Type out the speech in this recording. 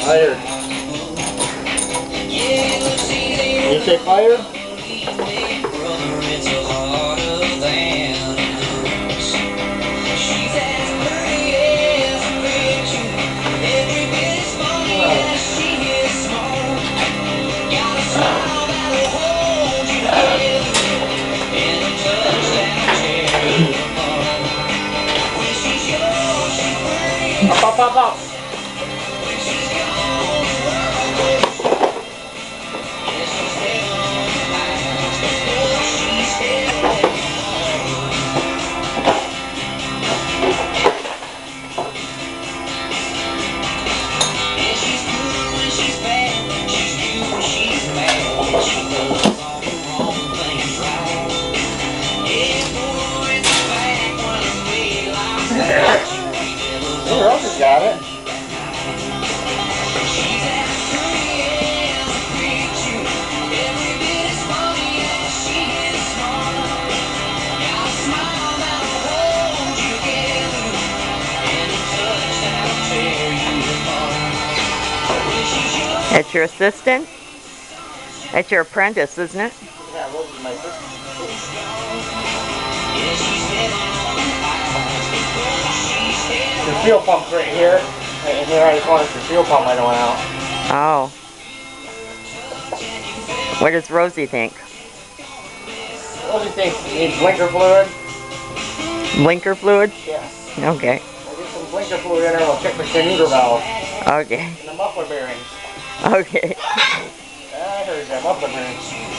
Fire. You say fire? Up, up, up. Who else has got it? That's your assistant? That's your apprentice, isn't it? Yeah, Rose is my assistant. The fuel pump's right here. And here I just wanted the fuel pump I don't want out. Oh. What does Rosie think? Rosie thinks it needs blinker fluid. Blinker fluid? Yeah. Okay. We'll get some blinker fluid in there and we'll check the neuter valve. Okay. And the muffler bearings. Okay. I heard that muffler bearings.